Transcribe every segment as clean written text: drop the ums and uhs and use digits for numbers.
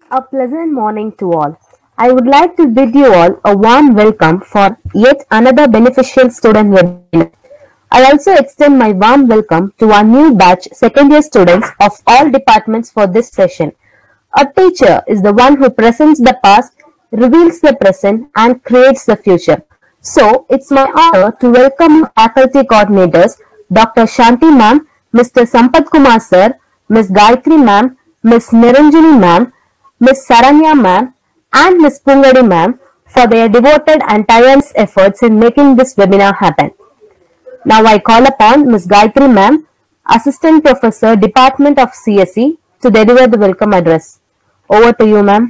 A pleasant morning to all. I would like to bid you all a warm welcome for yet another beneficial student webinar. I also extend my warm welcome to our new batch second year students of all departments for this session. A teacher is the one who presents the past, reveals the present, and creates the future. So, it's my honor to welcome our faculty coordinators, Dr. Shanti ma'am, Mr. Sampath Kumar sir, Ms. Gayatri ma'am, Ms. Niranjani ma'am, Ms. Saranya ma'am, and Ms. Pungadi ma'am for their devoted and tireless efforts in making this webinar happen. Now I call upon Ms. Gayatri ma'am, Assistant Professor, Department of CSE, to deliver the welcome address. Over to you, ma'am.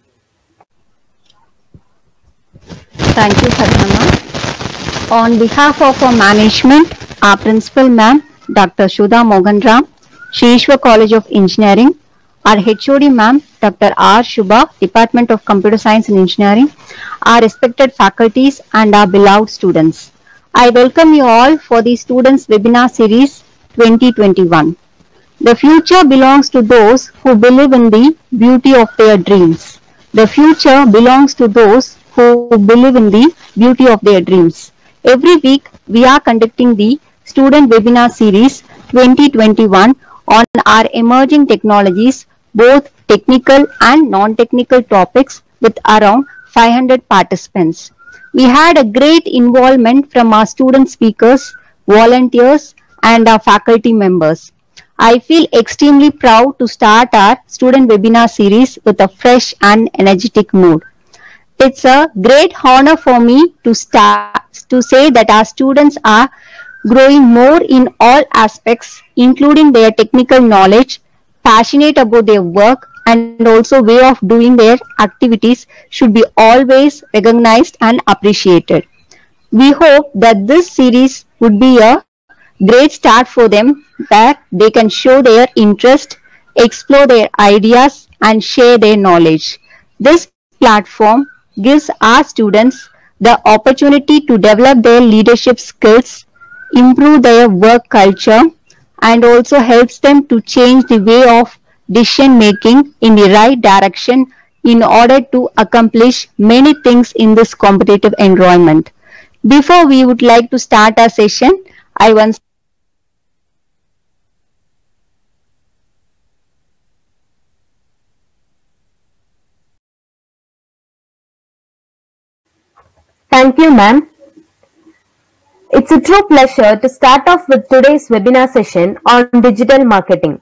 Thank you, Farhana. On behalf of our management, our principal ma'am, Dr. Shudha Moganram, Shri Ishwar College of Engineering, our HOD ma'am, Dr. R. Shubha, Department of Computer Science and Engineering, our respected faculties and our beloved students. I welcome you all for the Students Webinar Series 2021. The future belongs to those who believe in the beauty of their dreams. The future belongs to those who believe in the beauty of their dreams. Every week, we are conducting the Student Webinar Series 2021 on our emerging technologies, both technical and non-technical topics, with around 500 participants. We had a great involvement from our student speakers, volunteers, and our faculty members. I feel extremely proud to start our student webinar series with a fresh and energetic mood. It's a great honor for me to say that our students are growing more in all aspects, including their technical knowledge, passionate about their work, and also way of doing their activities should be always recognized and appreciated. We hope that this series would be a great start for them, that they can show their interest, explore their ideas, and share their knowledge. This platform gives our students the opportunity to develop their leadership skills, improve their work culture, and also helps them to change the way of decision making in the right direction in order to accomplish many things in this competitive environment. Before we would like to start our session, I once Thank you, ma'am. It's a true pleasure to start off with today's webinar session on digital marketing.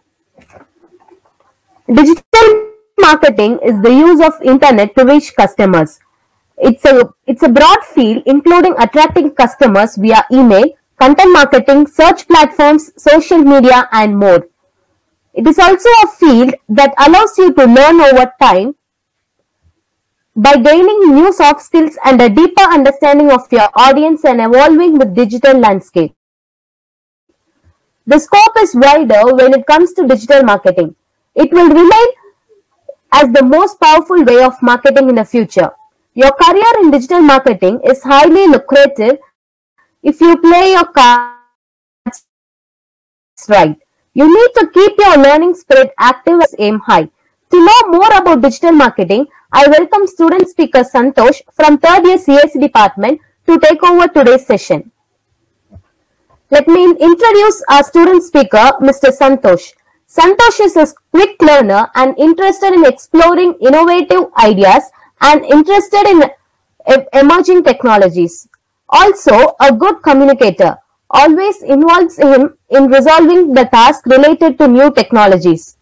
Digital marketing is the use of internet to reach customers. It's a broad field including attracting customers via email, content marketing, search platforms, social media, and more. It is also a field that allows you to learn over time by gaining new soft skills and a deeper understanding of your audience and evolving with digital landscape. The scope is wider when it comes to digital marketing. It will remain as the most powerful way of marketing in the future. Your career in digital marketing is highly lucrative if you play your cards right. You need to keep your learning spirit active and aim high. To know more about digital marketing, I welcome student speaker Santosh from 3rd year CSE department to take over today's session. Let me introduce our student speaker, Mr. Santosh. Santosh is a quick learner and interested in exploring innovative ideas and interested in emerging technologies. Also, a good communicator, always involves him in resolving the task related to new technologies.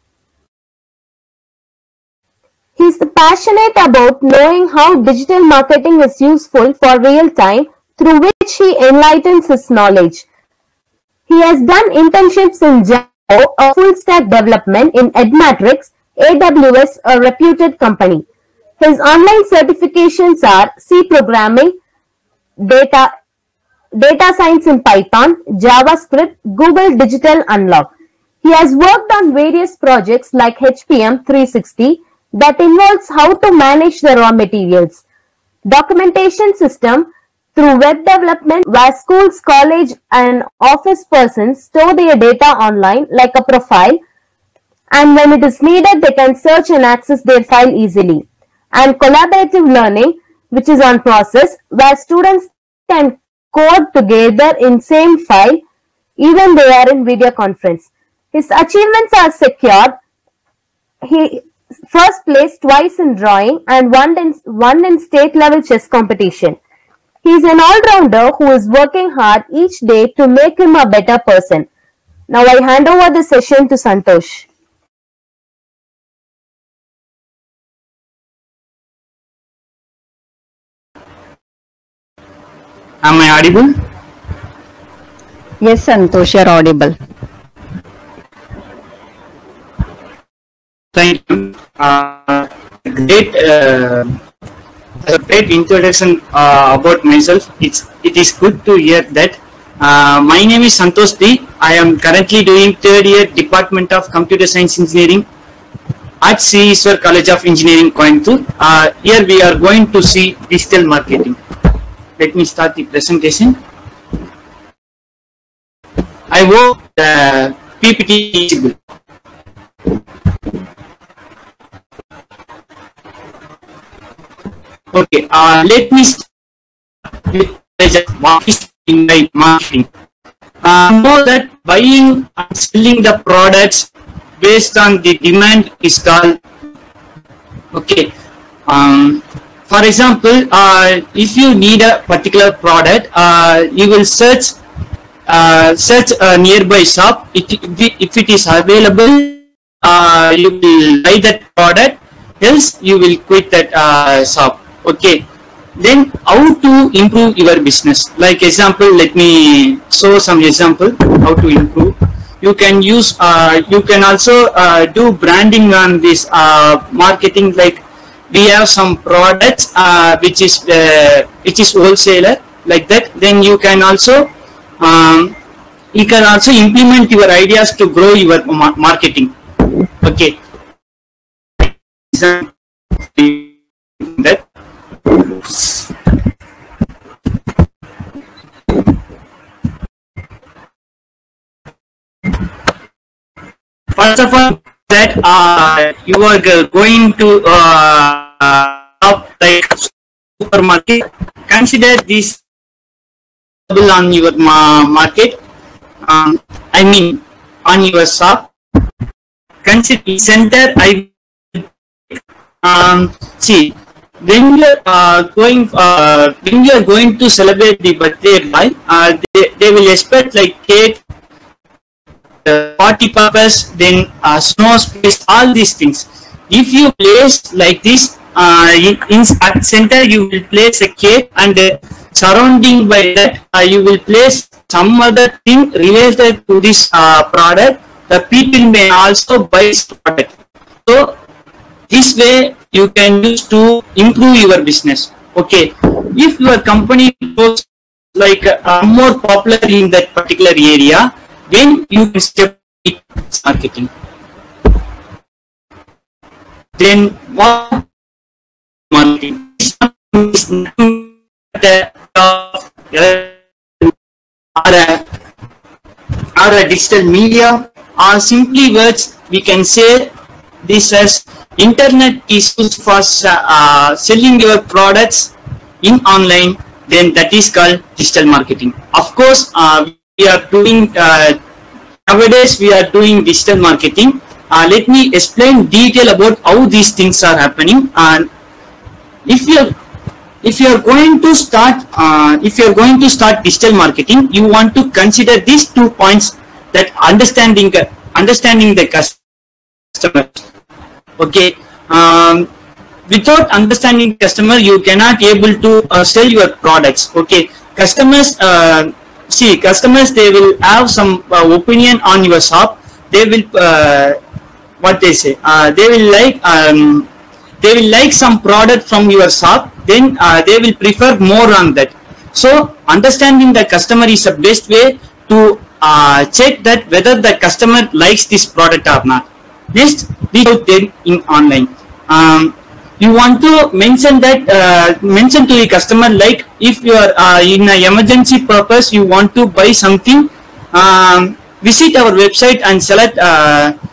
He is passionate about knowing how digital marketing is useful for real time, through which he enlightens his knowledge. He has done internships in Java, a full stack development in Edmatrix, AWS, a reputed company. His online certifications are C programming, data science in Python, JavaScript, Google Digital Unlock. He has worked on various projects like HPM 360 that involves how to manage the raw materials, documentation system through web development where schools, college and office persons store their data online like a profile, and when it is needed, they can search and access their file easily. And collaborative learning, which is on process, where students can code together in same file, even they are in video conference. His achievements are secured. He first place twice in drawing and won in state level chess competition. He is an all-rounder who is working hard each day to make him a better person. Now I hand over the session to Santosh. Am I audible? Yes, Santosh, you're audible. Thank you. Great introduction about myself. It is good to hear that. My name is Santosh D. I am currently doing third year Department of Computer Science Engineering at C. Ishwar College of Engineering, Coimbatore. Here we are going to see digital marketing. Let me start the presentation. I hope the PPT is visible. Okay, let me start with what is in marketing. Know that buying and selling the products based on the demand is called. Okay. For example, if you need a particular product, you will search a nearby shop. If it is available, you will buy that product. Else, you will quit that shop. Okay. Then, how to improve your business? Like example, let me show some example how to improve. You can use. You can also do branding on this marketing. Like we have some products which is wholesaler, like that. Then you can also implement your ideas to grow your marketing. Okay. That. First of all, that you are going to shop like supermarket. Consider this on your market. I mean, on your shop. Consider center. See. When you are going to celebrate the birthday boy, they will expect like cake, party purpose, then snow space, all these things. If you place like this at center, you will place a cake, and surrounding by that, you will place some other thing related to this product. The people may also buy this product. So this way you can use to improve your business. Okay, if your company goes like more popular in that particular area, then you can step in marketing. Then what marketing is or a digital media, or simply words we can say this as internet is used for selling your products in online, then that is called digital marketing. Of course, we are doing nowadays we are doing digital marketing. Let me explain detail about how these things are happening. And if you are going to start digital marketing, you want to consider these 2 points: that understanding the customer. Okay, without understanding customer, you cannot able to sell your products. Okay, customers, customers, they will have some opinion on your shop. They will what they say. They will like some product from your shop. Then they will prefer more on that. So understanding the customer is the best way to check that whether the customer likes this product or not. Next, reach out them in online. You want to mention that mention to the customer, like if you are in an emergency purpose, you want to buy something, visit our website and select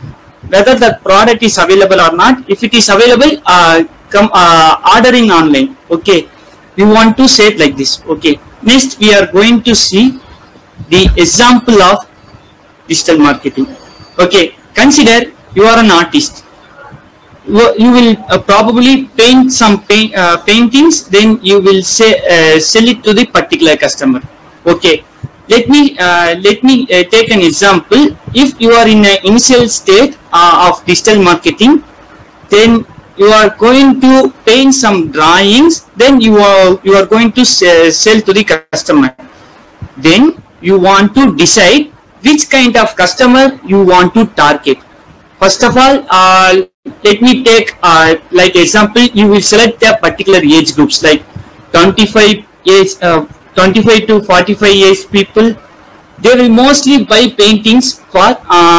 whether the product is available or not. If it is available, come ordering online. Okay, we want to say it like this. Okay, next we are going to see the example of digital marketing. Okay, consider you are an artist. You will probably paint some paintings, then you will say sell it to the particular customer. Okay, let me take an example. If you are in an initial state of digital marketing, then you are going to paint some drawings, then you are going to sell to the customer. Then you want to decide which kind of customer you want to target. First of all, let me take like example. You will select a particular age groups like 25 to 45 age people. They will mostly buy paintings for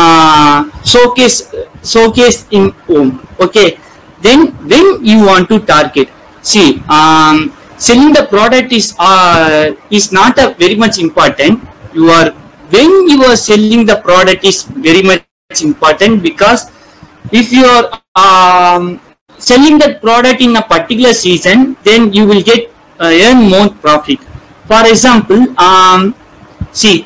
showcase in home. Okay, then when you want to target, see, selling the product is not a very much important. When you are selling the product is very much important, because if you are selling that product in a particular season, then you will get earn more profit. For example, see,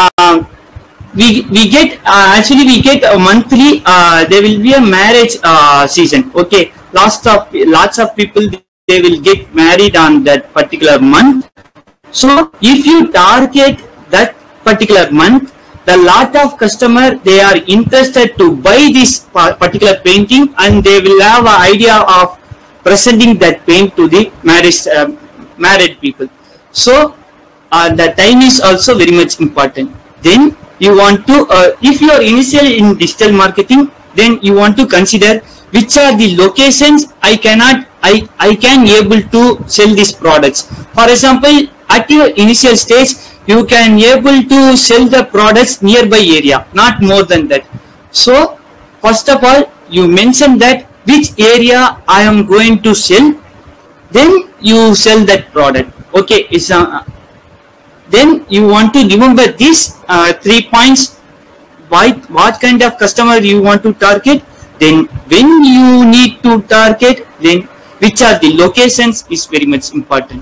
we get we get a monthly. There will be a marriage season. Okay, lots of people, they will get married on that particular month. So if you target that particular month, the lot of customer, they are interested to buy this particular painting, and they will have an idea of presenting that paint to the married people. So the time is also very much important. Then you want to, if you are initially in digital marketing, then you want to consider which are the locations I can able to sell these products. For example, at your initial stage, you can able to sell the products nearby area, not more than that. So first of all, you mention that which area I am going to sell, then you sell that product. Okay, it's then you want to remember these 3 points. What kind of customer you want to target, then when you need to target, then which are the locations is very much important.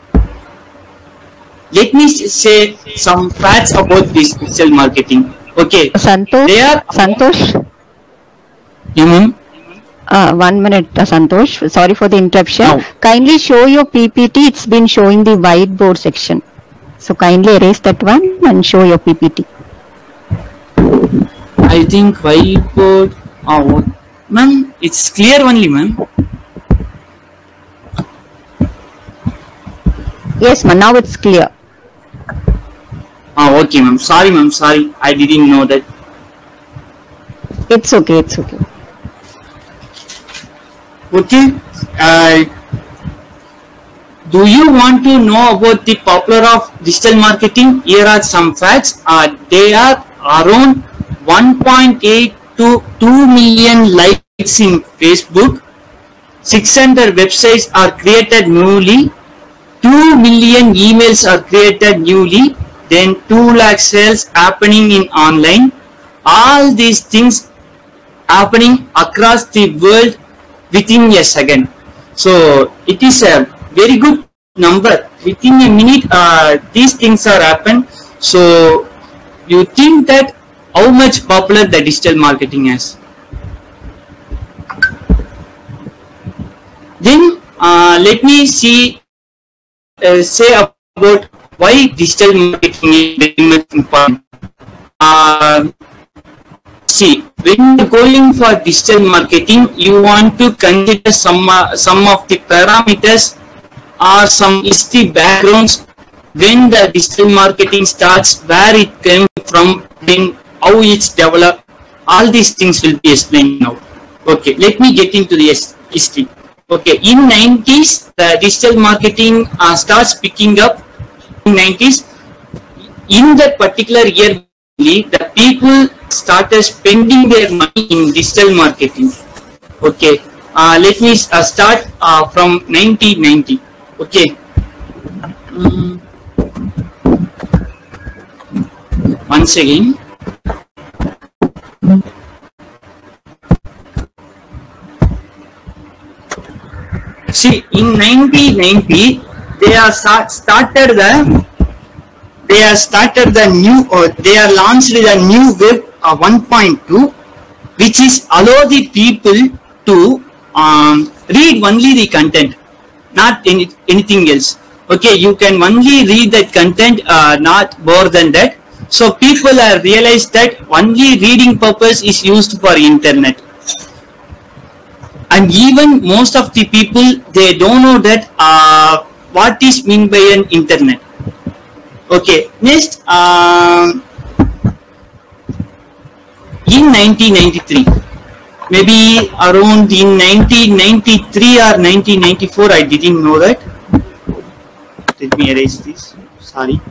Let me say some facts about this digital marketing. Okay, Santosh. You mean? 1 minute, Santosh. Sorry for the interruption. No. Kindly show your PPT. It's been showing the whiteboard section. So kindly erase that one and show your PPT. I think whiteboard. Oh, ma'am, it's clear only, ma'am. Yes, ma'am. Now it's clear. Oh, okay, ma'am. Sorry, ma'am. Sorry, I didn't know that. It's okay. It's okay. Okay. Do you want to know about the popular of digital marketing? Here are some facts. They are around 1.8 to 2 million likes in Facebook. 600 websites are created newly. 2 million emails are created newly. Then 2 lakh sales happening in online. All these things happening across the world within a second. So it is a very good number. Within a minute, these things are happen. So you think that how much popular the digital marketing is. Then let me see say about why digital marketing is very much important. See, when you're going for digital marketing, you want to consider some of the parameters or some history backgrounds when the digital marketing starts, where it came from, when, how it's developed. All these things will be explained now. Okay, let me get into the history. Okay, in 90s, the digital marketing starts picking up. In 90s, in that particular year, the people started spending their money in digital marketing. Okay, let me start from 1990. Okay, once again, See, in 1990, they are started the new, or they are launched the new web 1.2, which is allow the people to read only the content, not anything else. Okay, you can only read that content, not more than that. So people have realized that only reading purpose is used for internet. And even most of the people, they don't know that what is meant by an internet. Okay, next, in 1993, maybe around in 1993 or 1994, I didn't know that. Let me erase this, sorry.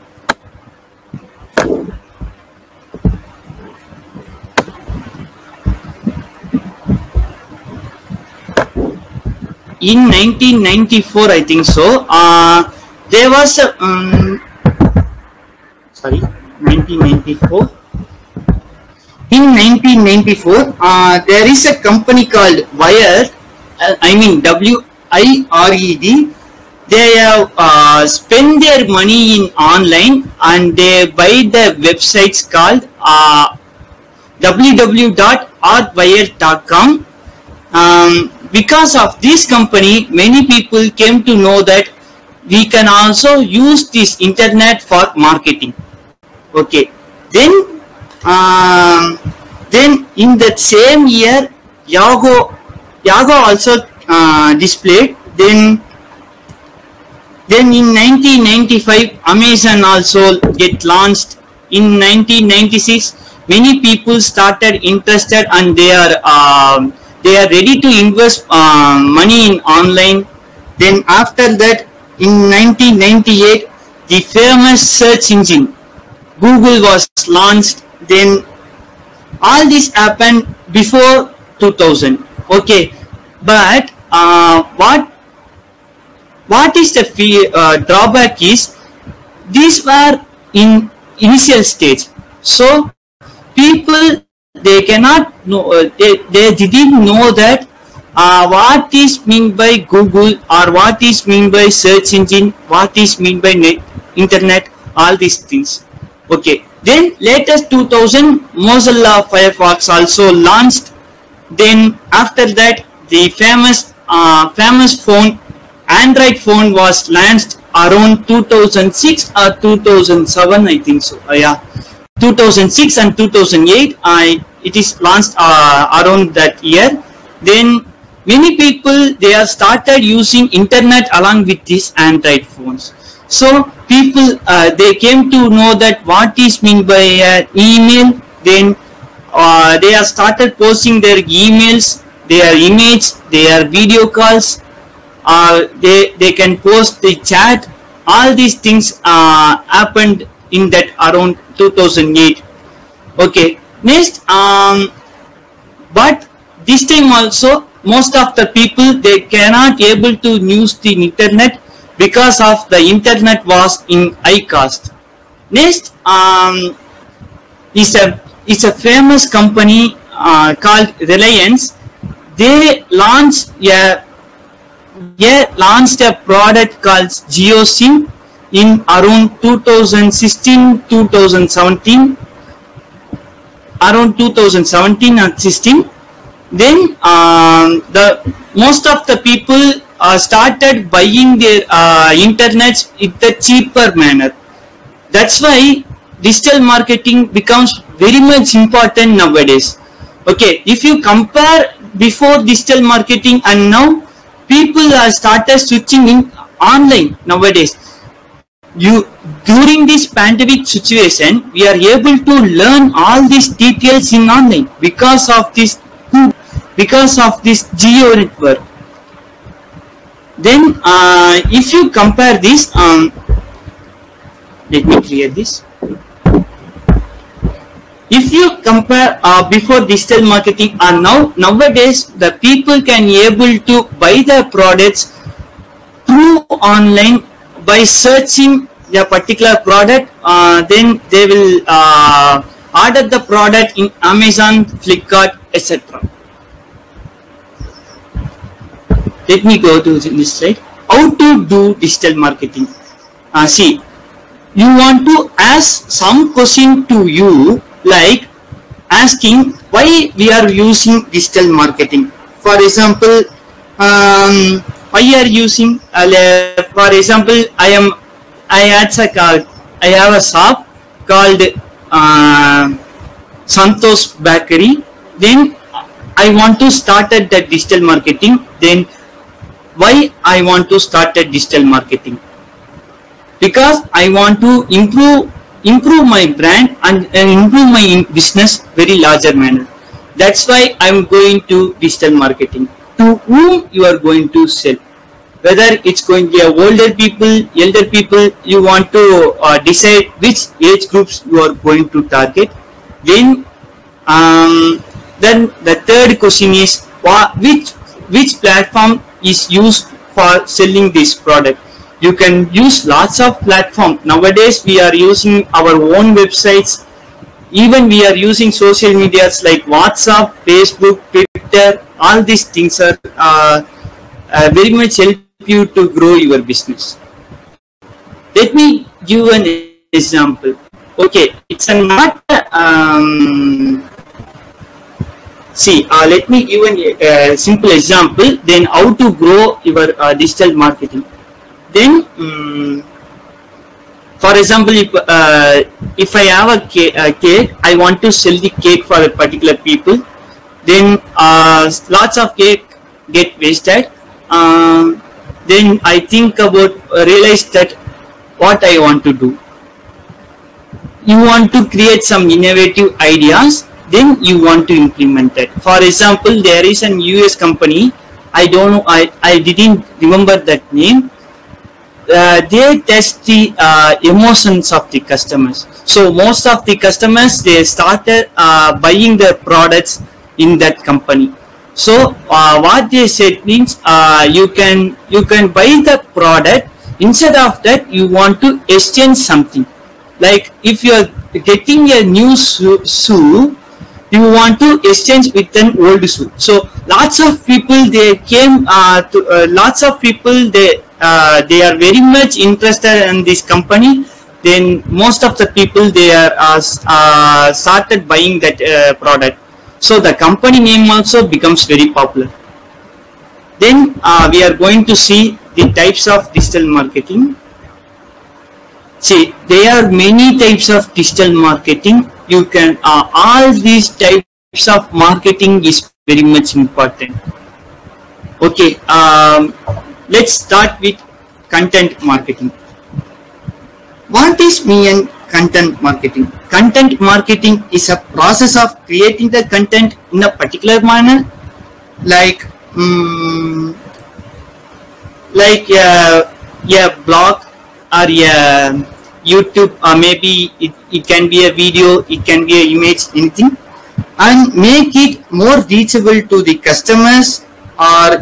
In 1994, I think so, there was a, 1994. In 1994, there is a company called Wired, WIRED. They have spent their money in online, and they buy the websites called www.artwired.com. Because of this company, many people came to know that we can also use this internet for marketing. Okay, then in that same year, Yahoo also displayed. Then in 1995, Amazon also get launched. In 1996, many people started interested, and they are ready to invest money in online. Then after that, in 1998, the famous search engine Google was launched. Then all this happened before 2000. Okay, but what is the drawback is these were in initial stage, so people, they cannot know, they didn't know that what is meant by Google, or what is meant by search engine, what is meant by internet, all these things. Okay, then latest 2000, Mozilla Firefox also launched. Then after that, the famous phone, Android phone, was launched around 2006 or 2007, I think so. Yeah, 2006 and 2008, it is launched around that year. Then many people, they have started using internet along with these Android phones. So people, they came to know that what is meant by email. Then they have started posting their emails, their image, their video calls. They can post the chat. All these things happened in that around 2008. Okay, next, but this time also, most of the people, they cannot able to use the internet because of the internet was in high cost. Next, is a famous company called Reliance. They launched a product called JioSIM in around 2016-2017, around 2017 and 16. Then most of the people started buying their internet in the cheaper manner. That's why digital marketing becomes very much important nowadays. Okay, if you compare before digital marketing and now, people are started switching in online nowadays. During this pandemic situation, we are able to learn all these details in online because of this Jio network. Then if you compare this, let me clear this. If you compare before digital marketing and now, nowadays the people can able to buy their products through online by searching a particular product. Then they will order the product in Amazon, Flipkart, etc. Let me go to this slide. How to do digital marketing? See, you want to ask some question to you, like asking why we are using digital marketing. For example, why you are using? For example, I have a shop called Santosh Bakery. Then I want to start at the digital marketing. Then why I want to start at digital marketing? Because I want to improve my brand and improve my business very larger manner. That's why I'm going to digital marketing. To whom you are going to sell? Whether it's going to be older people, elder people, you want to decide which age groups you are going to target. Then the third question is which platform is used for selling this product. You can use lots of platforms. Nowadays we are using our own websites. Even we are using social medias like WhatsApp, Facebook, Twitter. All these things are very much help you to grow your business. Let me give an example. Okay, it's a not let me give a simple example. Then how to grow your digital marketing. Then for example, if I have a cake, I want to sell the cake for a particular people. Then lots of cake get wasted. Then I think about realize that what I want to do. You want to create some innovative ideas. Then you want to implement that. For example, there is an US company. I don't know. I didn't remember that name. They test the emotions of the customers. So most of the customers, they started buying their products in that company. So what they said means you can buy the product. Instead of that, you want to exchange something. Like if you are getting a new shoe, you want to exchange with an old shoe. So lots of people they came lots of people they are very much interested in this company. Then most of the people they are started buying that product. So the company name also becomes very popular. Then we are going to see the types of digital marketing. See, there are many types of digital marketing. You can all these types of marketing is very much important. Okay, let's start with content marketing. What is mean content marketing? Content marketing is a process of creating the content in a particular manner, like a blog or a YouTube, or maybe it can be a video, it can be an image, anything, and make it more reachable to the customers or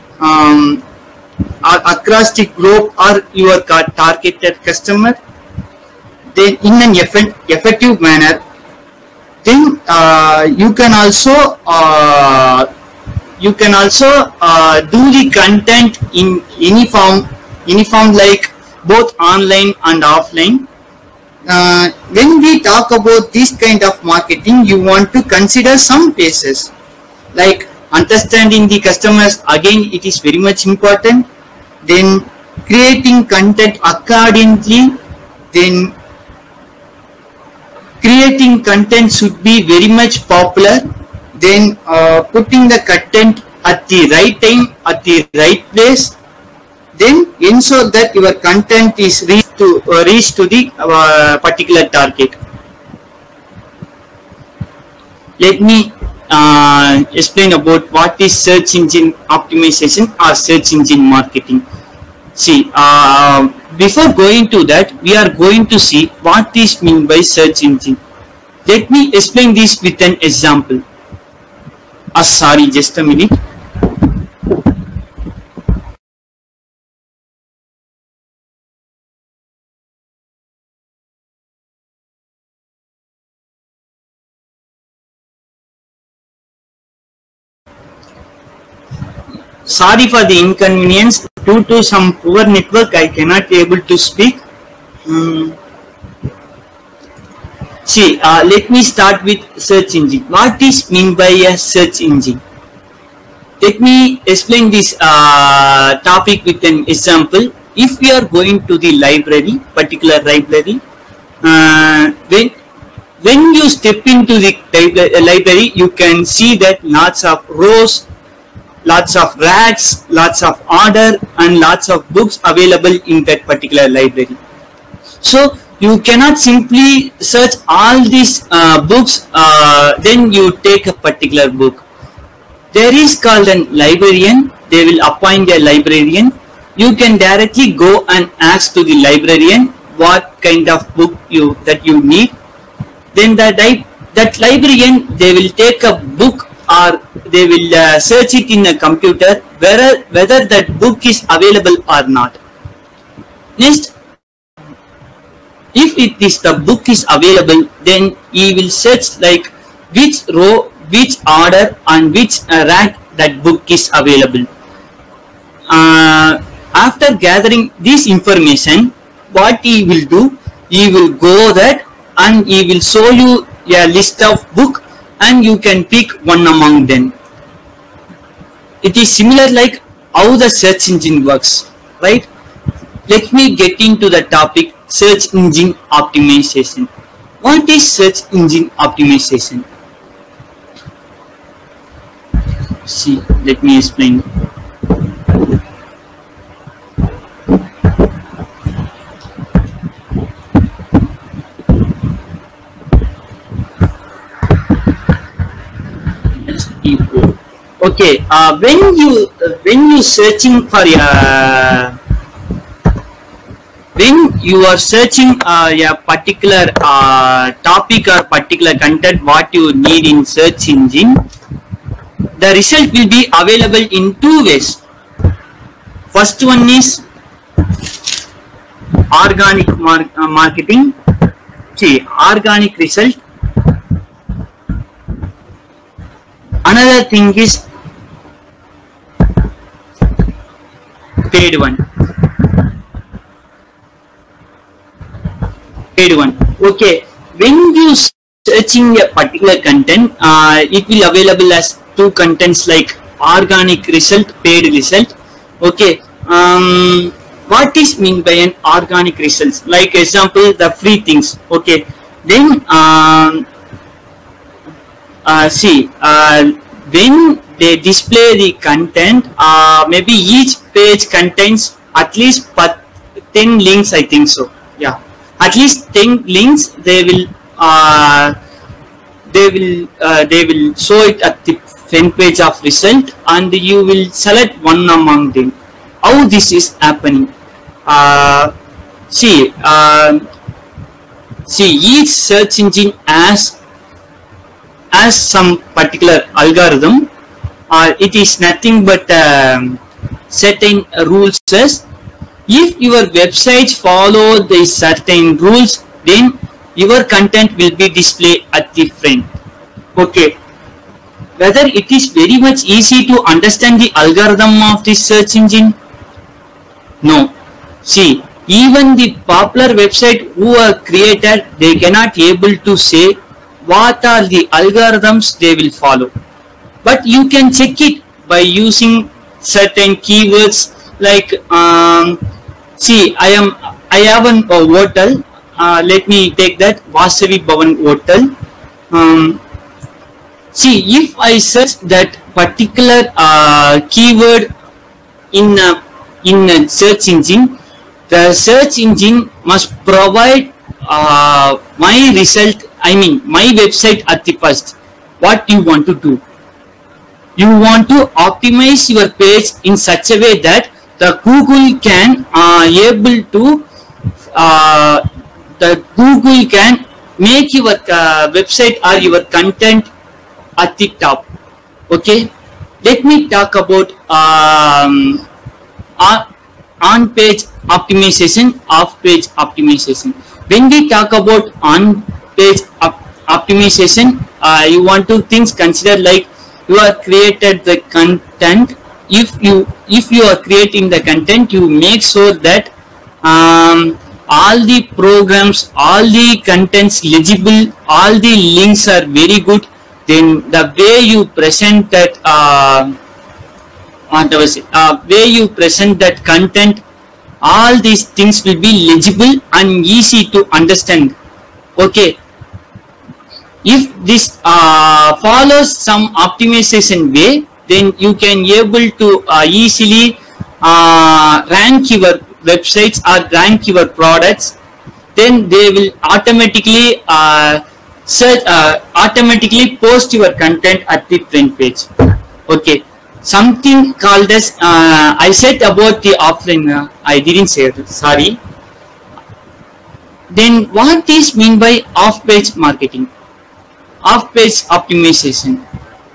across the globe or your targeted customer. Then in an effective manner. Then you can also do the content in any form like both online and offline. When we talk about this kind of marketing, you want to consider some phases like understanding the customers. Again, it is very much important. Then creating content accordingly. Then creating content should be very much popular. Then putting the content at the right time, at the right place. Then ensure that your content is reached to the particular target. Let me explain about what is search engine optimization or search engine marketing. See, before going to that, we are going to see what is meant by search engine. Let me explain this with an example. Sorry, just a minute. Sorry for the inconvenience. Due to some poor network, I cannot able to speak. See, let me start with search engine. What is mean by a search engine? Let me explain this topic with an example. If we are going to the library, particular library, when you step into the library, you can see that lots of rows, lots of racks, lots of order, and lots of books available in that particular library. So you cannot simply search all these books, then you take a particular book. There is called a librarian. They will appoint a librarian. You can directly go and ask to the librarian what kind of book that you need. Then that librarian, they will take a book, or they will search it in a computer whether that book is available or not. Next, if the book is available, then he will search like which row, which order, and which rack that book is available. After gathering this information, what he will do, he will go there and he will show you a list of book, and you can pick one among them. It is similar like how the search engine works, right? Let me get into the topic, search engine optimization. What is search engine optimization? See, let me explain. Okay, when you searching for when you are searching a particular topic or particular content, what you need in search engine, the result will be available in two ways. First one is organic marketing. See, organic result. Another thing is paid one. Okay, when you searching a particular content, it will available as two contents like organic result, paid result. Okay, what is mean by an organic results? Like example, the free things. Okay, then see, when they display the content, maybe each page contains at least 10 links, I think so. Yeah, at least 10 links. They will show it at the front page of result, and you will select one among them. How this is happening? See, each search engine has some particular algorithm. It is nothing but certain rules. If your website follow the certain rules, then your content will be displayed at the front. Okay, whether it is very much easy to understand the algorithm of this search engine? No. See, even the popular website who are created, they cannot able to say what are the algorithms they will follow, but you can check it by using certain keywords like see, I have an hotel. Let me take that Vasavi Bhavan hotel. See, if I search that particular keyword in a search engine, the search engine must provide my result, I mean my website at the first. What you want to do? You want to optimize your page in such a way that the Google can Google can make your website or your content at the top. Okay, let me talk about on-page optimization, off-page optimization. When we talk about on-page optimization, you want to consider like you have created the content if you are creating the content, you make sure that all the programs, all the contents legible, all the links are very good. Then the way you present that way you present that content, all these things will be legible and easy to understand. Okay, if this follows some optimization way, then you can able to easily rank your websites or rank your products. Then they will automatically automatically post your content at the front page. Okay, something called as I said about the offline, I didn't say it, sorry. Then what is mean by off-page marketing, off-page optimization?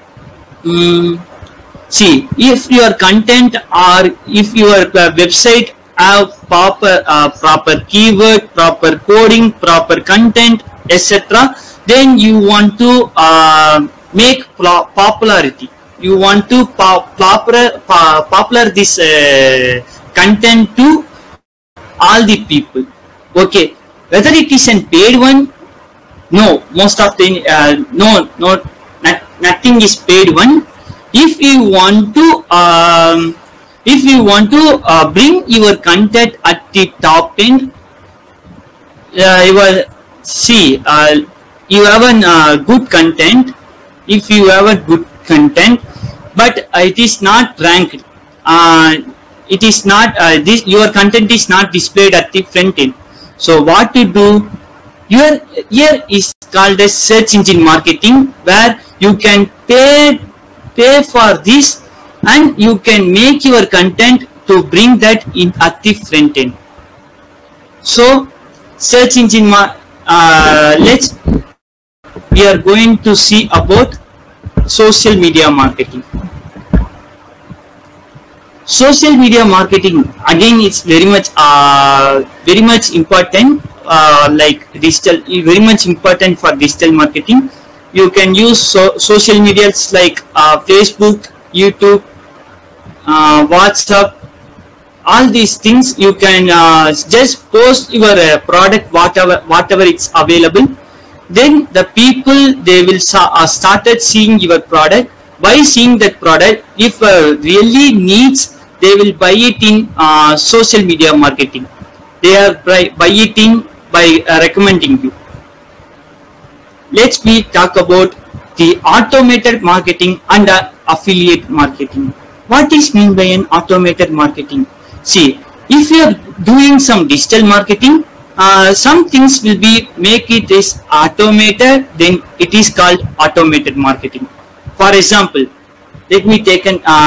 See, if your content or if your website have proper keyword, proper coding, proper content, etc., then you want to make popularity. You want to popular this content to all the people. Okay, whether it is a paid one, no, most of the nothing is paid one. If you want to bring your content at the top end, you have a good content. If you have a good content, but it is not ranked, it is not your content is not displayed at the front end. So what to do? Here is called as search engine marketing, where you can pay for this and you can make your content to bring that in at the front end. So search engine we are going to see about social media marketing. Social media marketing, again, it's very much important, like digital, very much important for digital marketing. You can use social medias like Facebook, YouTube, WhatsApp, all these things. You can just post your product, whatever it's available. Then the people, they will started seeing your product. By seeing that product, if really needs, they will buy it in social media marketing. They are buy it in by recommending you. Let's talk about the automated marketing and affiliate marketing. What is mean by an automated marketing? See, if you are doing some digital marketing, some things will be make it is automated, then it is called automated marketing. For example, let me take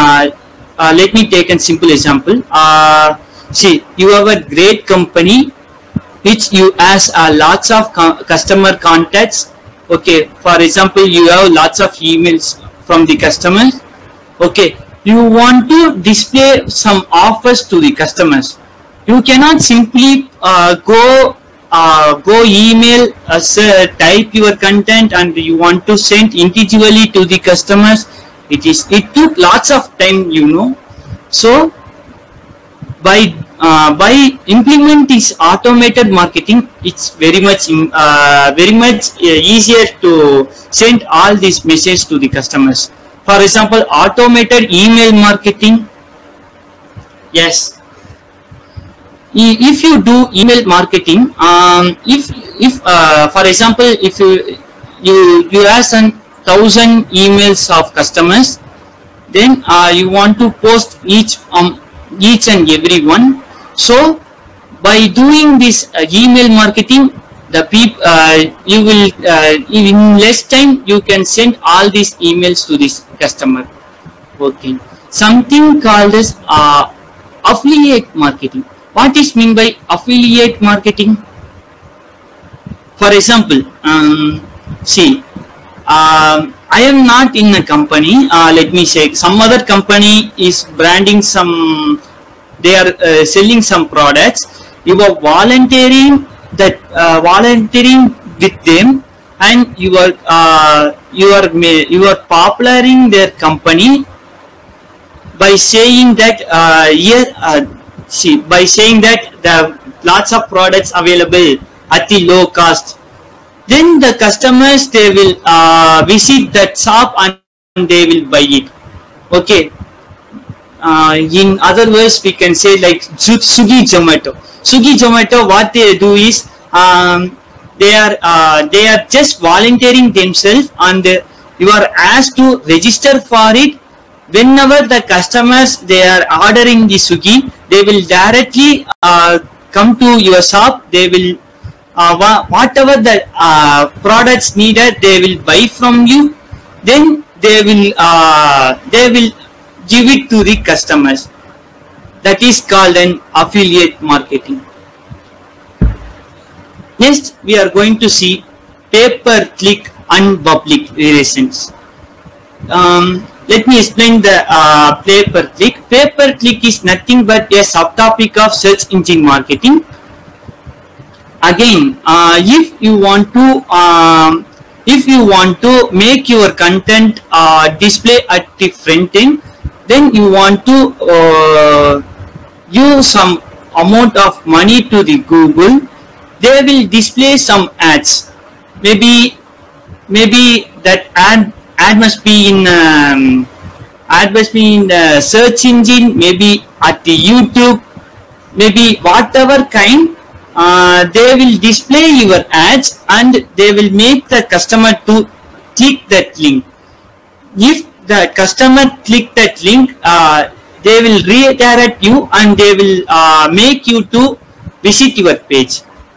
a simple example. See, you have a great company which you has lots of customer contacts. Okay, for example, you have lots of emails from the customers. Okay, you want to display some offers to the customers. You cannot simply go email, type your content, and you want to send individually to the customers. It took lots of time, you know. So by implement this automated marketing, it's very much easier to send all these messages to the customers. For example, automated email marketing. Yes, if you do email marketing, if for example, if you have 1,000 emails of customers, then you want to post each and every one. So by doing this email marketing, the people you will in less time you can send all these emails to this customer. Okay, something called as affiliate marketing. What is mean by affiliate marketing? For example, see, I am not in a company. Let me say some other company is branding some. They are selling some products. You are volunteering with them, and you are popularing their company. by saying that by saying that the lots of products available at the low cost, then the customers, they will visit that shop and they will buy it. Okay. In other words, we can say like Swiggy, Zomato. Swiggy, Zomato, what they do is they are just volunteering themselves, and you are asked to register for it. Whenever the customers, they are ordering the Swiggy, they will directly come to your shop. They will whatever the products needed, they will buy from you. Then they will give it to the customers. That is called an affiliate marketing. Next, we are going to see pay-per-click and public relations. Let me explain the pay-per-click. Pay-per-click is nothing but a subtopic of search engine marketing. Again, if you want to make your content display at the front end, then you want to use some amount of money to the Google. They will display some ads. Maybe that ad must be in the search engine, maybe at the YouTube, maybe whatever kind. They will display your ads and they will make the customer to click that link. If the customer click that link, they will redirect you and they will make you to visit your page.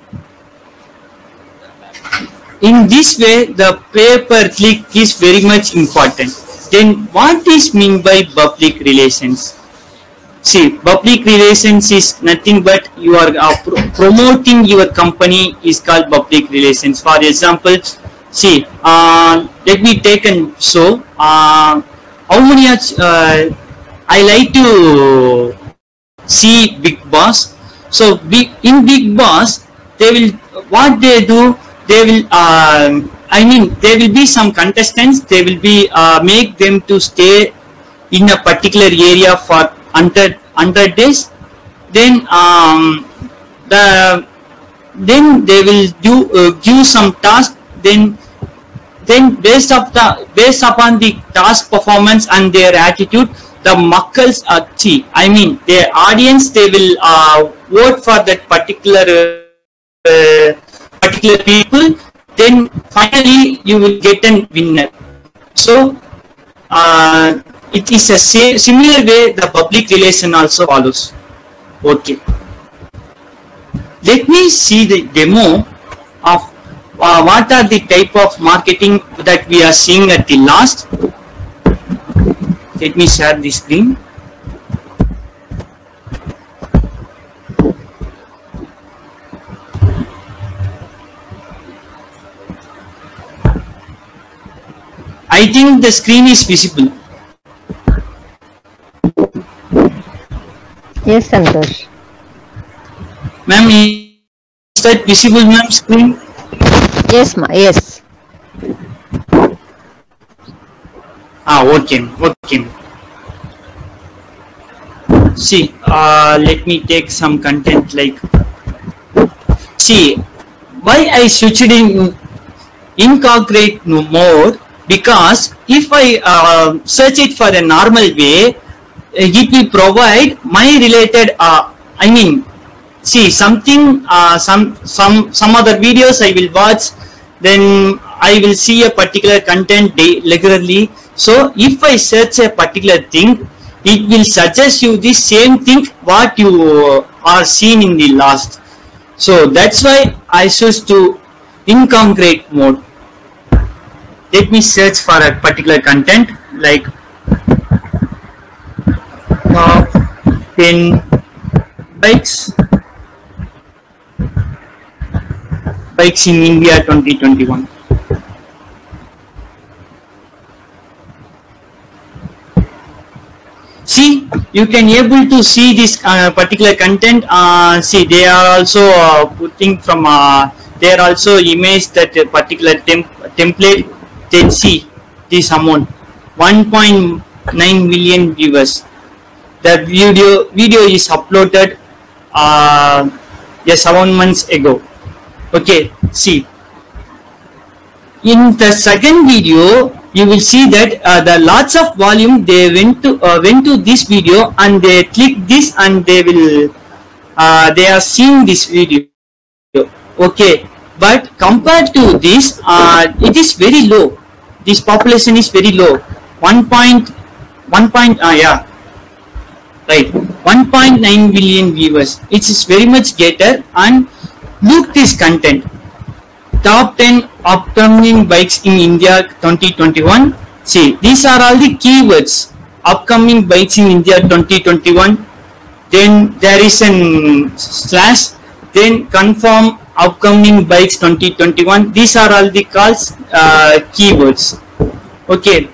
In this way, the pay-per-click is very much important. Then what is meant by public relations? See, public relations is nothing but you are promoting your company is called public relations. For example, see, let me take and show how many I like to see Bigg Boss. So in Bigg Boss, they will, what they do, they will there will be some contestants. They will be make them to stay in a particular area for 100 days. Then then they will do give some task. Then based upon the task performance and their attitude, the muckles their audience, they will vote for that particular people. Then finally you will get a winner. So it is a similar way the public relation also follows. Okay, let me see the demo of what are the type of marketing that we are seeing at the last. Let me share the screen. I think the screen is visible. Yes, Santosh. Ma'am, is that visible, ma'am, screen? Yes, ma. Yes. Okay. See, let me take some content like. See, why I switched in incorporate mode, because if I search it for a normal way, it will provide my related. See something. Some other videos I will watch. Then I will see a particular content regularly. So if I search a particular thing, it will suggest you the same thing what you are seen in the last. So that's why I choose to incorporate mode. Let me search for a particular content like top 10 bikes in India 2021. See, you can able to see this particular content. See, they are also putting from they are also image that particular template. Then see this amount 1.9 million viewers. the video is uploaded 7 months ago. Okay, see, in the second video you will see that the lots of volume they went to this video and they click this and they will they are seeing this video. Okay, but compared to this it is very low. This population is very low. 1.9 billion viewers. It is very much greater. And look this content. Top 10 upcoming bikes in India 2021. See, these are all the keywords. Upcoming bikes in India 2021. Then there is an slash. Then confirm upcoming bikes 2021. These are all the calls keywords. Okay.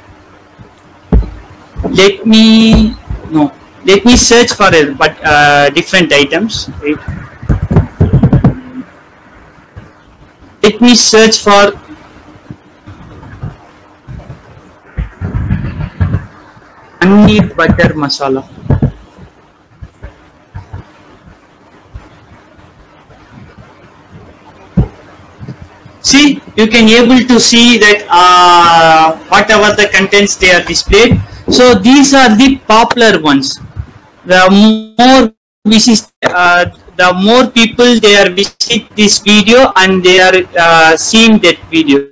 Let me search for different items. Right? Let me search for paneer butter masala. See, you can able to see that whatever the contents they are displayed. So these are the popular ones. The more the more people they are visit this video and they are seeing that video.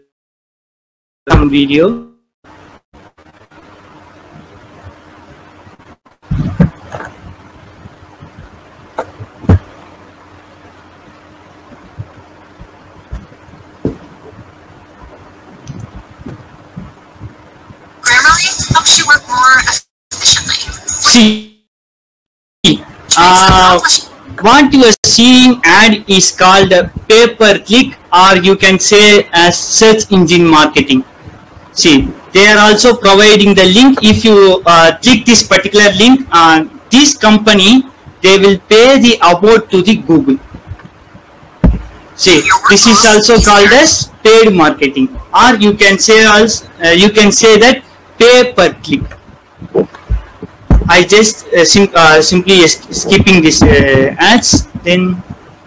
Grammarly helps you work more efficiently. See, what you are seeing ad is called pay-per-click, or you can say as search engine marketing. See, they are also providing the link. If you click this particular link, this company, they will pay the about to the Google. See, this is also called as paid marketing, or you can say also that pay-per-click. I just simply skipping this ads. Then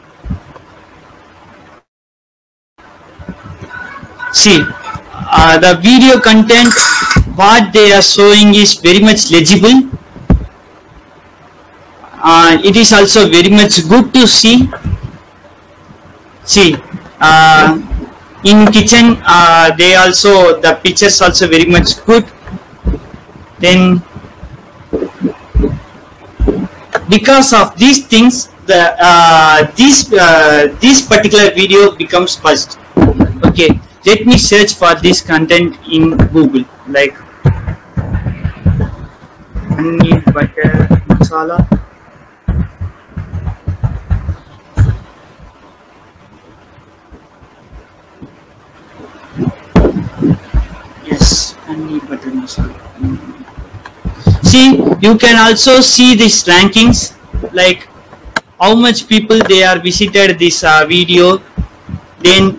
see, the video content what they are showing is very much legible. It is also very much good to see. See, in kitchen they also, the pictures also very much good. Then because of these things, this particular video becomes first. Okay, let me search for this content in Google, like paneer butter masala. Yes, paneer butter masala. See, you can also see these rankings, like how much people they are visited this video. Then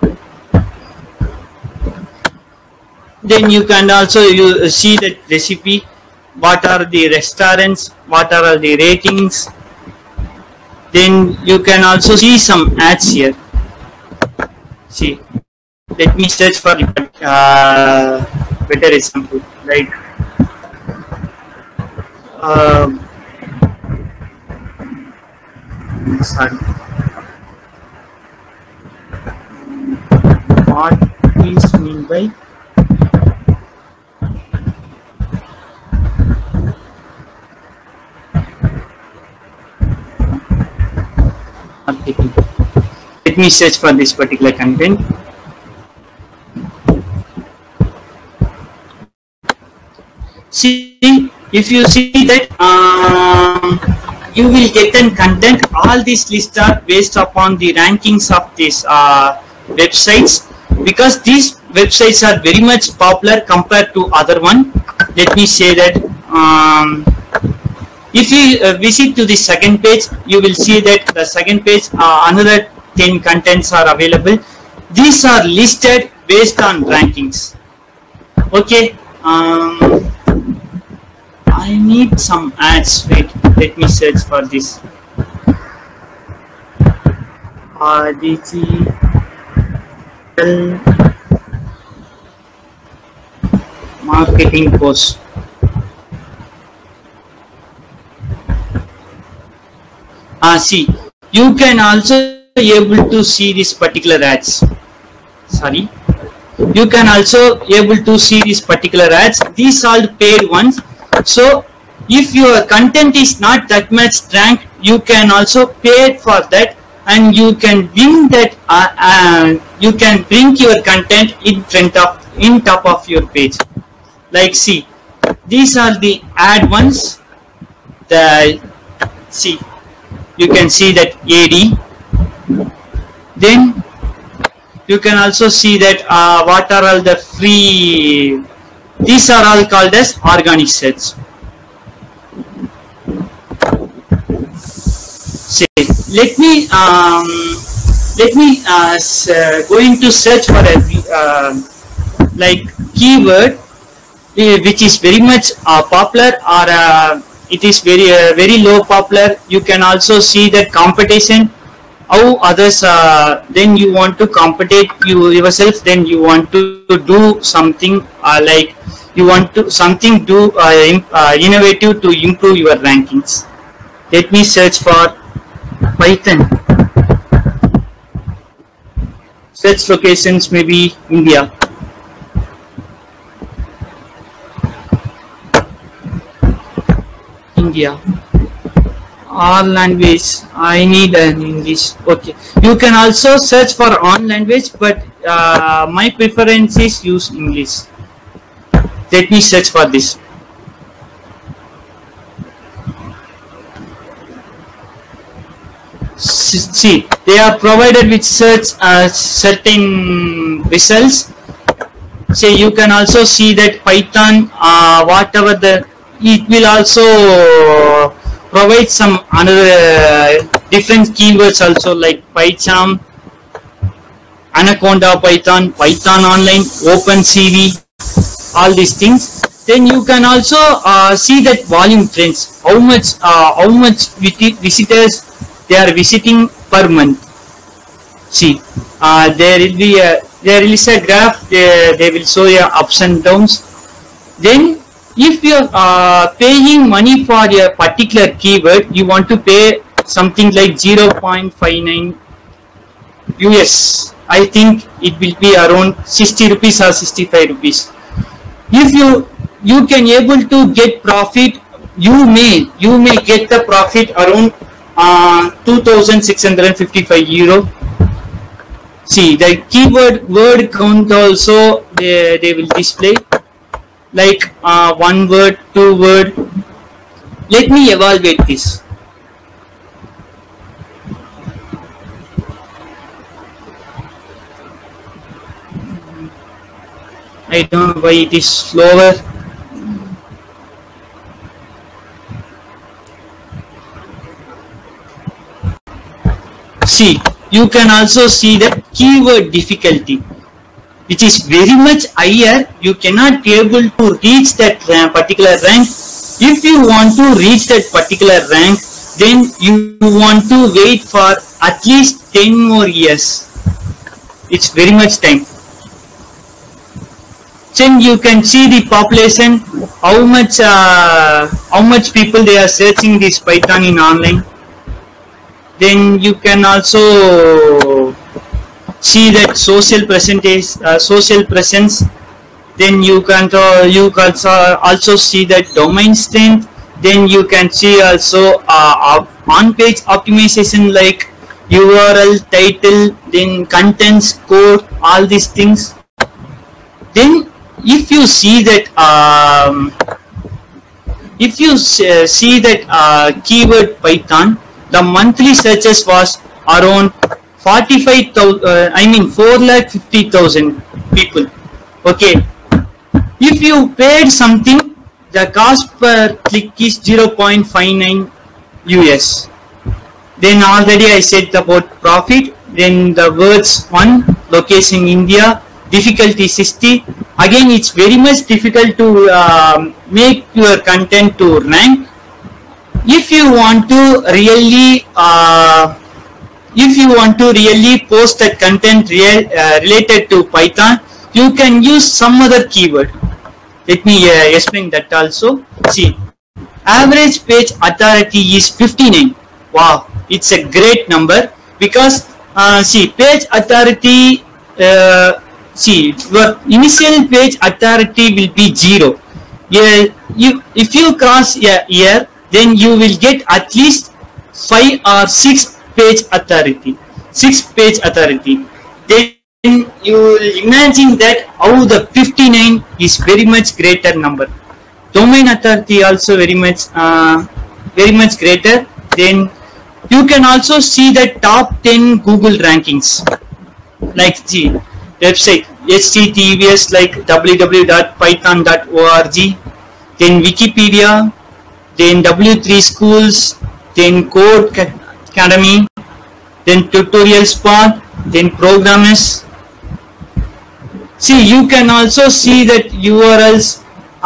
you can also see that recipe, what are the restaurants, what are the ratings. Then you can also see some ads here. See, let me search for better example, right? Sorry. What is mean by marketing? Let me search for this particular content. See, if you see that you will get an content. All these lists are based upon the rankings of these websites, because these websites are very much popular compared to other one. Let me say that if you visit to the second page, you will see that the second page another 10 contents are available. These are listed based on rankings. Okay. I need some ads. Wait, let me search for this. Digital marketing course. See, you can also able to see this particular ads. Sorry, you can also able to see these particular ads. These are paid ones. So if your content is not that much ranked, you can also pay for that, and you can bring that. You can bring your content in top of your page. Like, see, these are the ad ones. See, you can see that AD. Then you can also see that what are all the free. These are all called as organic search. Say, let me going to search for a like keyword which is very much popular, or it is very low popular. You can also see that competition, how others then you want to compete yourself, then you want to do something like you want to something do innovative to improve your rankings. Let me search for Python. Search locations maybe India. India. All language. I need an English. Okay. You can also search for all language, but my preference is use English. Let me search for this. See, they are provided with search certain results. Say, you can also see that Python, whatever it will also provide some another different keywords also, like PyCharm, Anaconda Python, Python Online, OpenCV, all these things. Then you can also see that volume trends, how much visitors they are visiting per month. See, there is a graph. They will show you ups and downs. Then if you are paying money for a particular keyword, you want to pay something like 0.59 US. I think it will be around 60 rupees or 65 rupees. If you can able to get profit, you may get the profit around 2,655 euro. See, the keyword word count also they will display, like 1 word, 2 word. Let me evaluate this. I don't know why it is slower. See, you can also see the keyword difficulty, which is very much higher. You cannot be able to reach that particular rank. If you want to reach that particular rank, then you want to wait for at least 10 more years. It's very much time. Then you can see the population, how much people they are searching this Python in online. Then you can also see that social presence. Then you can also see that domain strength. Then you can see also on-page optimization, like URL, title, then content, score, all these things. Then if you see that keyword Python, the monthly searches was around 4,50,000 people. Okay, if you paid something, the cost per click is 0.59 US. Then already I said about profit. Then the words 1, location India, difficulty 60, again it's very much difficult to make your content to rank. If you want to really post that content related to Python, you can use some other keyword. Let me explain that also. See, average page authority is 59. Wow, it's a great number, because see, page authority, see, your initial page authority will be 0. If you cross here, then you will get at least 5 or 6 page authority. 6 page authority. Then you will imagine that how the 59 is very much greater number. Domain authority also very much greater. Then you can also see the top 10 Google rankings, like the website HTTPS, like www.python.org, then Wikipedia, then W3 Schools, then Code Academy, then Tutorial Spot, then Programmers. See, you can also see that URLs,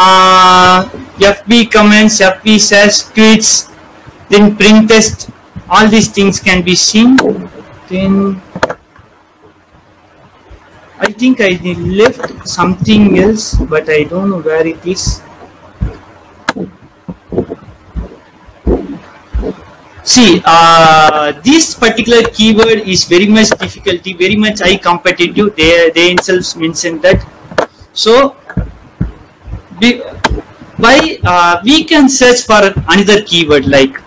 FB comments, FB says, tweets, then print test, all these things can be seen. Then I think I left something else, but I don't know where it is. See, this particular keyword is very much difficulty, very much high competitive. They themselves mentioned that. So, we can search for another keyword, like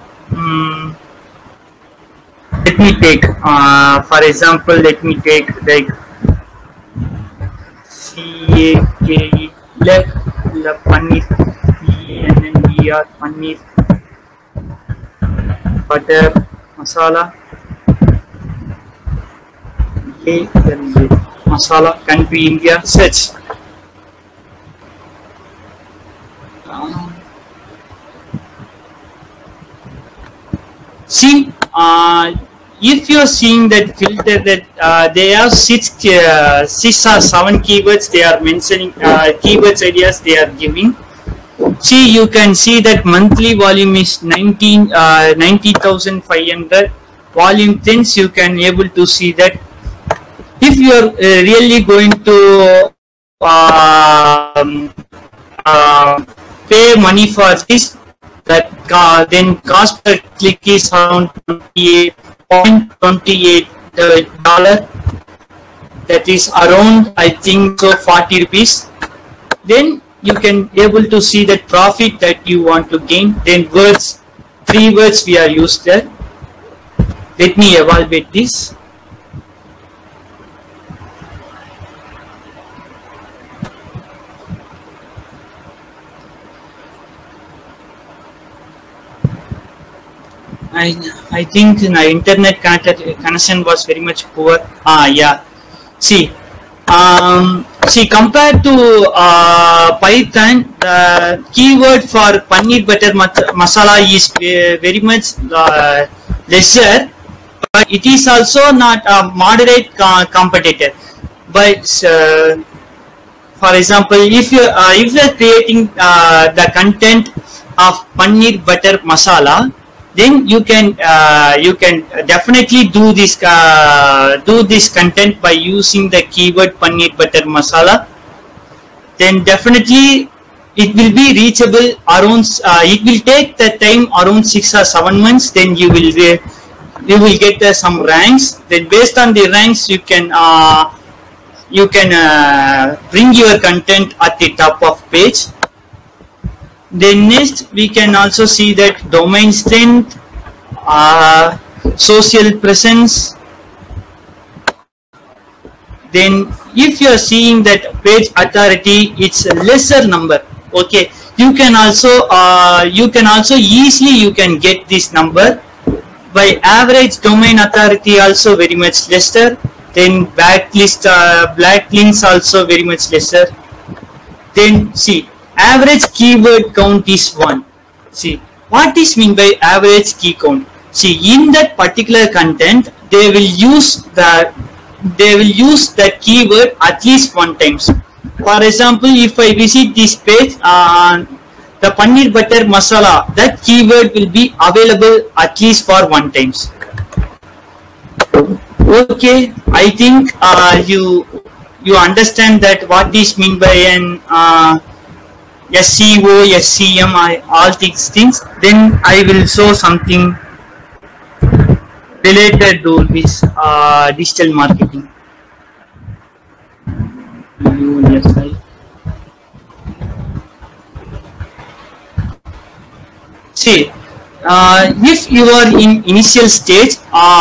let me take for example, let me take like CAKE, paneer, PNNER, paneer butter masala, masala, country India, search. See, if you are seeing that filter, that they have 6 or 7 keywords they are mentioning, keywords ideas they are giving. See, you can see that monthly volume is 90,500. Volume things, you can able to see that. If you are really going to pay money for this, that then cost per click is around $28.28. That is around, I think so, 40 rupees. Then you can able to see that profit that you want to gain. Then words, 3 words we are used there. Let me evaluate this. I think my internet connection was very much poor. Yeah. See, see, compared to Python, the keyword for paneer butter masala is very much lesser, but it is also not a moderate competitor. But for example, if you are creating the content of paneer butter masala, then you can definitely do this content by using the keyword paneer butter masala. Then definitely it will be reachable around. It will take the time around 6 or 7 months. Then you will get some ranks. Then based on the ranks, you can bring your content at the top of page. Then next we can also see that domain strength, social presence. Then if you are seeing that page authority, it's a lesser number. Okay, you can also easily you can get this number by average domain authority, also very much lesser. Then backlinks also very much lesser. Then see, average keyword count is 1. See, what is mean by average key count? See, in that particular content, they will use the keyword at least 1 times. For example, if I visit this page, the paneer butter masala, that keyword will be available at least for 1 times. Okay, I think you understand that what this mean by an SEO, SEM, all these things. Then I will show something related to this digital marketing. See, if you are in initial stage,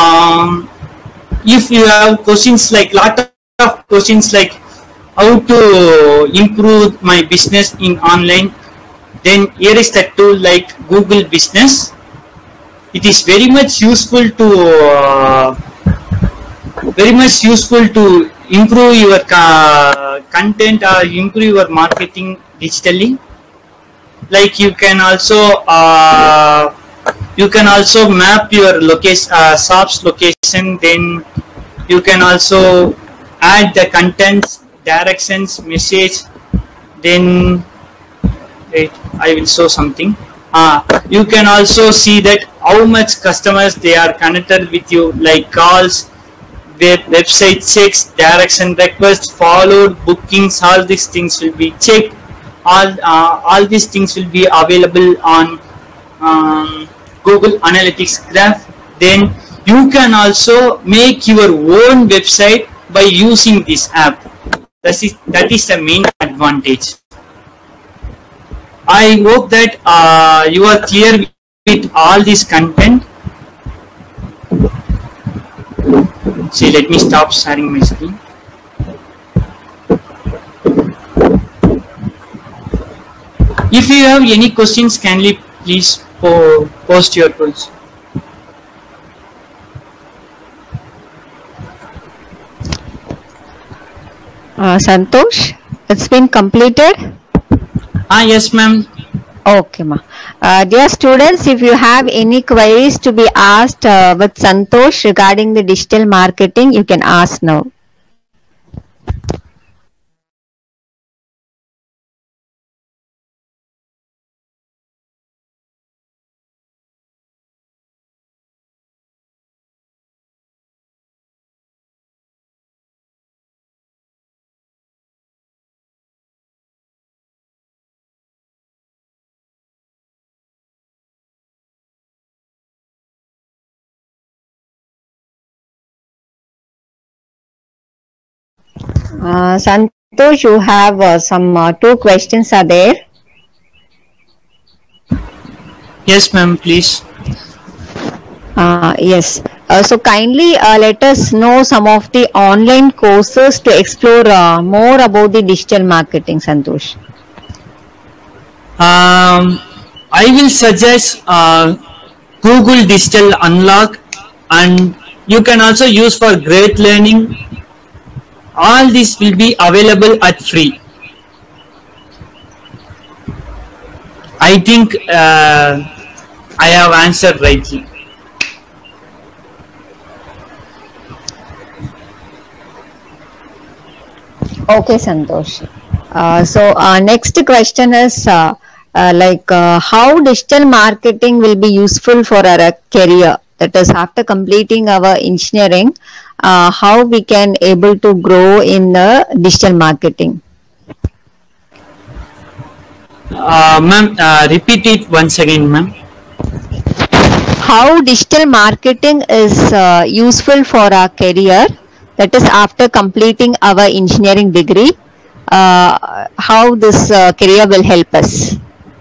if you have questions like lot of questions like how to improve my business in online, then here is the tool like Google Business. It is very much useful to improve your content or improve your marketing digitally. Like you can also map your location, shop's location. Then you can also add the contents, directions, message. Then wait, I will show something. You can also see that how much customers they are connected with you, like calls, website checks, direction requests, followed, bookings. All these things will be checked. All these things will be available on Google Analytics graph. Then you can also make your own website by using this app. That is the main advantage. I hope that you are clear with all this content. See, let me stop sharing my screen. If you have any questions, kindly please post your questions. Santosh, it's been completed? Yes, ma'am. Okay, ma. Dear students, if you have any queries to be asked with Santosh regarding the digital marketing, you can ask now. Santosh, you have some 2 questions are there. Yes, ma'am, please. Yes. So kindly let us know some of the online courses to explore more about the digital marketing, Santosh. I will suggest Google Digital Unlock, and you can also use for Great Learning. All this will be available at free. I think I have answered rightly. Okay, Santosh. So next question is how digital marketing will be useful for our career. That is, after completing our engineering, how we can able to grow in the digital marketing. Ma'am, repeat it once again, ma'am. How digital marketing is useful for our career. That is, after completing our engineering degree, how this career will help us.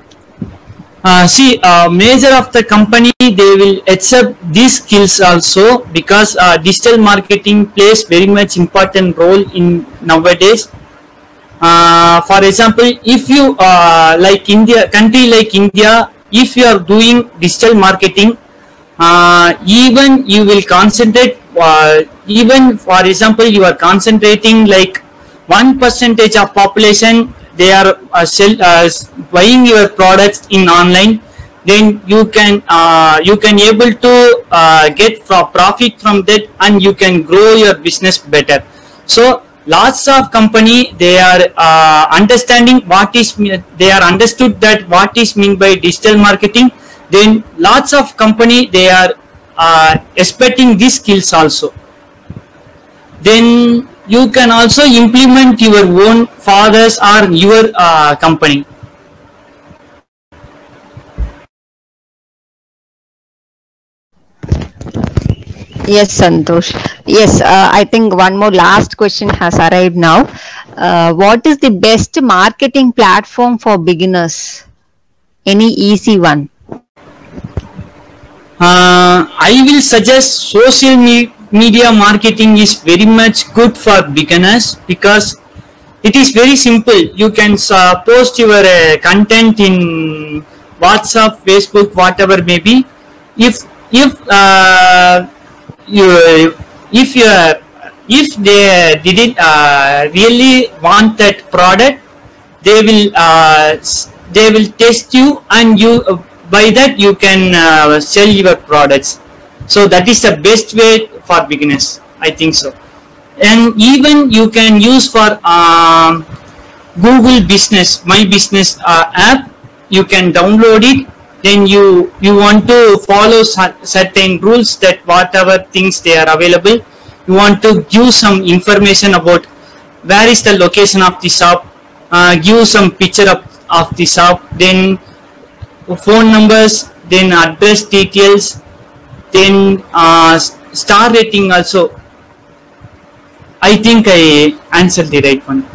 Major of the company, they will accept these skills also, because digital marketing plays very much important role in nowadays. For example, if you like India, country like India, if you are doing digital marketing, even you will concentrate, even for example, you are concentrating like 1% of population, they are buying your products in online, then you can able to get profit from that, and you can grow your business better. So lots of company, they are understanding what is, they are understood that what is meant by digital marketing. Then lots of company, they are expecting these skills also. Then you can also implement your own fathers or your company. Yes, Santosh. Yes, I think one more last question has arrived now. What is the best marketing platform for beginners? Any easy one? I will suggest social media marketing is very much good for beginners because it is very simple. You can post your content in WhatsApp, Facebook, whatever may be. If they didn't really want that product, they will test you, and you by that you can sell your products. So that is the best way for beginners, I think so. And even you can use for Google Business, My Business app. You can download it. Then you want to follow certain rules, that whatever things they are available, you want to give some information about where is the location of the shop, give some picture of the shop, then phone numbers, then address details, then star rating also. I think I answered the right one.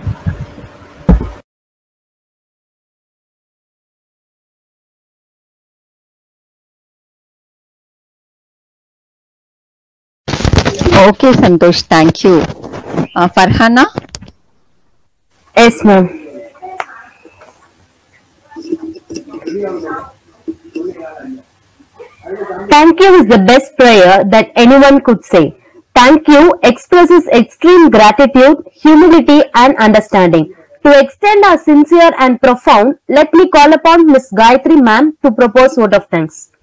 Okay, Santosh, thank you. Farhana? Yes, ma'am. Thank you is the best prayer that anyone could say. Thank you expresses extreme gratitude, humility, and understanding. To extend our sincere and profound, let me call upon Ms. Gayatri ma'am to propose vote of thanks.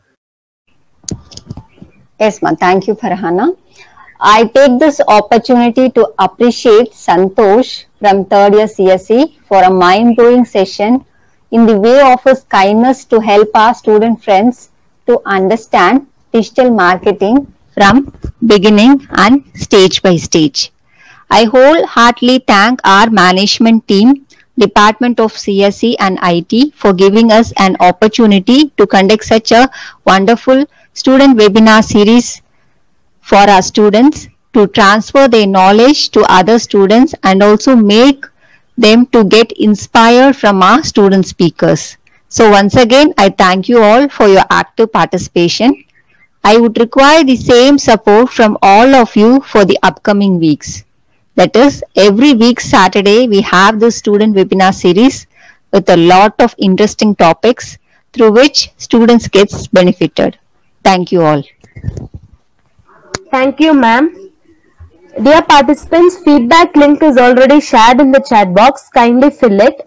Yes, ma'am. Thank you, Farhana. I take this opportunity to appreciate Santosh from 3rd year CSE for a mind-blowing session in the way of his kindness to help our student friends to understand digital marketing from beginning and stage by stage. I wholeheartedly thank our management team, Department of CSE and IT for giving us an opportunity to conduct such a wonderful student webinar series for our students to transfer their knowledge to other students and also make them to get inspired from our student speakers. So once again, I thank you all for your active participation. I would require the same support from all of you for the upcoming weeks. That is, every week Saturday, we have the student webinar series with a lot of interesting topics through which students gets benefited. Thank you all. Thank you, ma'am. Dear participants, feedback link is already shared in the chat box. Kindly fill it.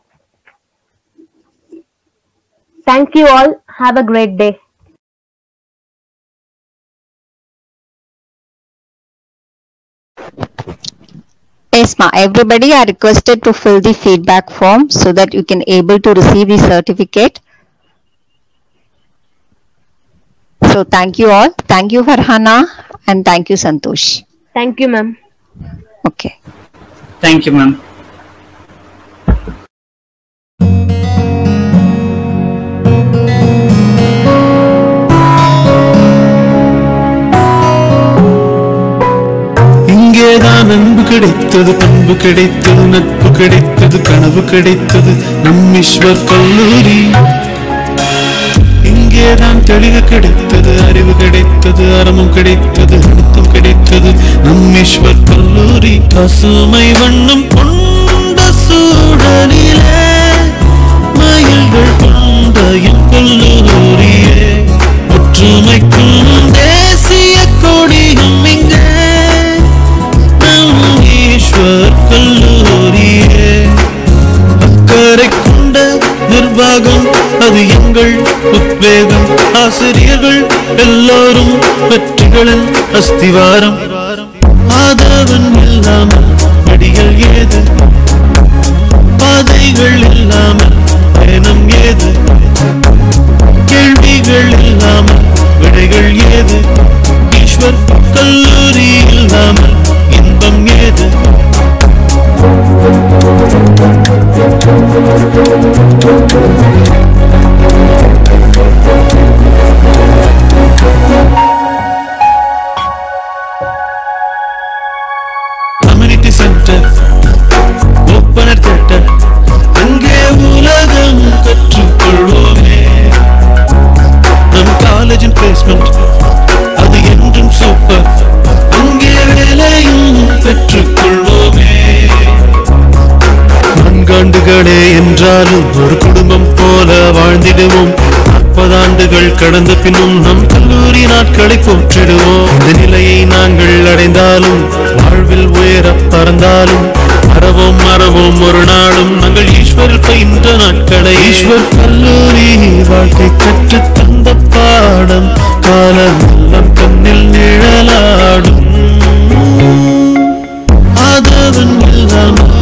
Thank you all. Have a great day. Yes, ma. Everybody are requested to fill the feedback form so that you can able to receive the certificate. So thank you all. Thank you, Farhana, and thank you, Santosh. Thank you, ma'am. Okay. Thank you, ma'am. இங்கேதான் அன்பு கிடைத்தது, பண்பு கிடைத்தது, நட்பு கிடைத்தது, கனவு கிடைத்தது, நம் ஈஸ்வர் கல்லூரி. இங்கேதான் தெளிவு கிடைத்தது, அறிவு கிடைத்தது, அறமும் கிடைத்தது, அழுத்தம் கிடைத்தது, நம் ஈஸ்வர் கல்லூரி. பசுமை வண்ணம் கொண்ட சூழலிலே மயில்கள் கொண்ட என் கல்லூரியே, ஒற்றுமைக்கும் தேசிய கொடியும் இங்கே நம் ஈஸ்வர் கல்லூரியே. அக்கறை கொண்ட நிர்வாகம் அது எங்கள் உத்வேகம், ஆசிரியர்கள் எல்லோரும் வெற்றிகளின் அஸ்திவாரம். ஆதவன் இல்லாமல் படிகள் ஏது பாதைகள் இல்லாமல் பயணம் ஏது கேள்விகள் இல்லாமல் விடைகள் ஏது ஈஸ்வர் கல்லூரி இல்லாமல் இன்பம் ஏது கம்யூனிட்டி சென்டர் ஓப்பனர் தியேட்டர் அங்கே உலகம் கற்றுக்கொள்வோமே நம் காலேஜின் பிளேஸ்மெண்ட் அது என்றும் சூப்பர் அங்கே வேலையும் பெற்றுக்கொள்வோமே நான்காண்டுகளே என்றாலும் ஒரு குடும்பம் போல வாழ்ந்திடுவோம் 40 ஆண்டுகள் கடந்த பின்னும் நம் கல்லூரி நாட்களை போற்றிடுவோம் இந்த நிலையை நாங்கள் அடைந்தாலும் வாழ்வில் உயர பறந்தாலும் மறவோம் ஒரு நாளும் நாங்கள் ஈஸ்வரில் பயின்ற நாட்களை ஈஸ்வர் கல்லூரி வாழ்க்கை கற்று தந்த பாடம் காலமெல்லாம் கண்ணில் நிழலாடும் ஆதவன் இல்லாமல்